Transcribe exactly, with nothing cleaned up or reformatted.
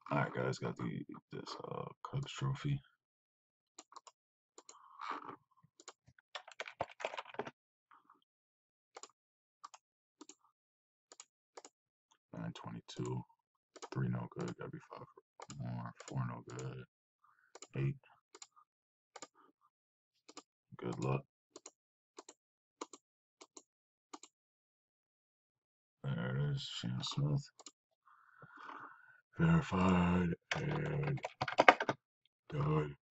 All right, guys, got the this uh Cubs trophy. nine twenty-two, three no good, gotta be five more, four no good, eight, good luck. There it is, Shan Smith. Verified and done.